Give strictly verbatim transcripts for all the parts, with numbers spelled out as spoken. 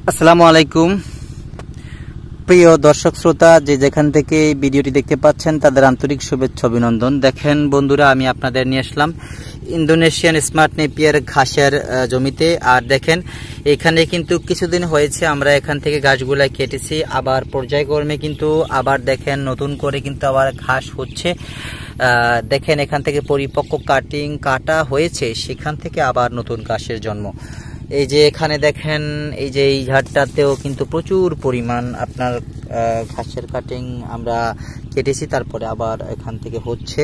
আসসালামু আলাইকুম প্রিয় দর্শক শ্রোতা, যে যেখান থেকে ভিডিওটি দেখতে পাচ্ছেন তাদের আন্তরিক শুভেচ্ছা অভিনন্দন। দেখেন বন্ধুরা, আমি আপনাদের নিয়ে আসলাম ইন্দোনেশিয়ান স্মার্ট নেপিয়ার ঘাসের জমিতে। আর দেখেন এখানে কিন্তু কিছুদিন হয়েছে আমরা এখান থেকে ঘাসগুলা কেটেছি, আবার পর্যায়ক্রমে কিন্তু আবার দেখেন নতুন করে কিন্তু আবার ঘাস হচ্ছে। দেখেন এখান থেকে পরিপক্ক কাটিং কাটা হয়েছে, সেখান থেকে আবার নতুন ঘাসের জন্ম। এই যে এখানে দেখেন, এই যে এই ঝাড়টাতেও কিন্তু প্রচুর পরিমাণ আপনার ঘাসের কাটিং আমরা কেটেছি, তারপরে আবার এখান থেকে হচ্ছে।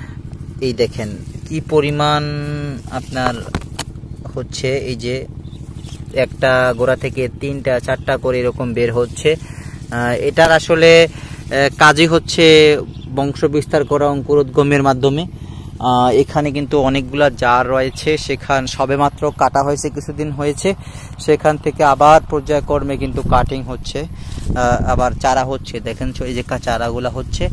এই দেখেন কি পরিমাণ আপনার হচ্ছে, এই যে একটা গোড়া থেকে তিনটা চারটা করে এরকম বের হচ্ছে। এটার আসলে কাজই হচ্ছে বংশ বিস্তার করা অঙ্কুরোদ্গমের মাধ্যমে। এখানে কিন্তু অনেকগুলা জার রয়েছে, সেখান সবেমাত্র কাটা হয়েছে, কিছুদিন হয়েছে, সেখান থেকে আবার পর্যায়ক্রমে কিন্তু কাটিং হচ্ছে, আবার চারা হচ্ছে। দেখেন এই যে চারাগুলা হচ্ছে,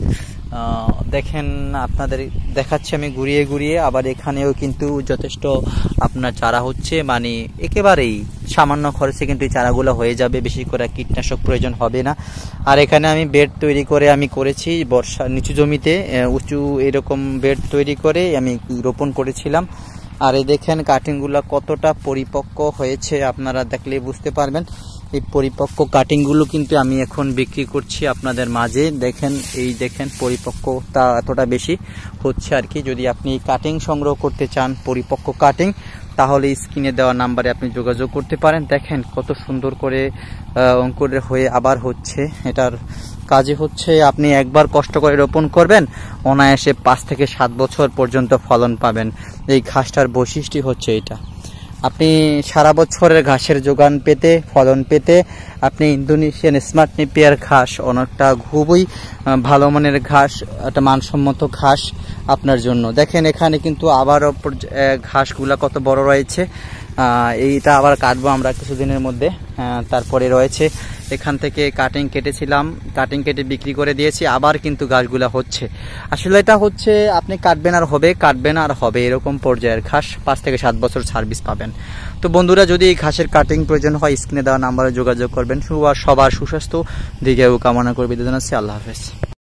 দেখেন আপনাদের দেখাচ্ছি আমি ঘুরিয়ে ঘুরিয়ে। আবার এখানেও কিন্তু যথেষ্ট আপনার চারা হচ্ছে, মানে একেবারেই সামান্য খরচে কিন্তু এই চারাগুলো হয়ে যাবে, বেশি করে কীটনাশক প্রয়োজন হবে না। আর এখানে আমি বেড তৈরি করে আমি করেছি বর্ষা নিচু জমিতে, উঁচু এরকম বেড তৈরি করে আমি রোপণ করেছিলাম। আর এই দেখেন কাটিংগুলো কতটা পরিপক্ক হয়েছে, আপনারা দেখলে বুঝতে পারবেন। এই পরিপক্ক কাটিংগুলো কিন্তু আমি এখন বিক্রি করছি আপনাদের মাঝে। দেখেন এই দেখেন পরিপক্কতা এতটা বেশি হচ্ছে আর কি। যদি আপনি কাটিং সংগ্রহ করতে চান পরিপক্ক কাটিং, তাহলে স্ক্রিনে দেওয়া নাম্বারে আপনি যোগাযোগ করতে পারেন। দেখেন কত সুন্দর করে অঙ্কুরের হয়ে আবার হচ্ছে। এটার কাজে হচ্ছে আপনি একবার কষ্ট করে রোপণ করবেন, অনায়াসে পাঁচ থেকে সাত বছর পর্যন্ত ফলন পাবেন। এই ঘাসটার বৈশিষ্ট্য হচ্ছে এটা। আপনি সারা বছরের ঘাসের যোগান পেতে, ফলন পেতে আপনি ইন্দোনেশিয়ান স্মার্ট নেপিয়ার ঘাস অনেকটা খুবই ভালো মানের ঘাস, একটা মানসম্মত ঘাস আপনার জন্য। দেখেন এখানে কিন্তু আবার ঘাসগুলা কত বড় রয়েছে। এইটা আবার কাটবো আমরা কিছুদিনের মধ্যে। তারপরে রয়েছে এখান থেকে কাটিং কেটেছিলাম, কাটিং কেটে বিক্রি করে দিয়েছি, আবার কিন্তু গাছগুলা হচ্ছে। আসলে এটা হচ্ছে আপনি কাটবেন আর হবে, কাটবেন আর হবে, এরকম পর্যায়ের ঘাস। পাঁচ থেকে সাত বছর সার্ভিস পাবেন। তো বন্ধুরা, যদি এই ঘাসের কাটিং প্রয়োজন হয় স্ক্রিনে দেওয়া নাম্বারে যোগাযোগ করবেন। সবার সুস্বাস্থ্য দিকেও কামনা করবে। জানাচ্ছি আল্লাহ হাফেজ।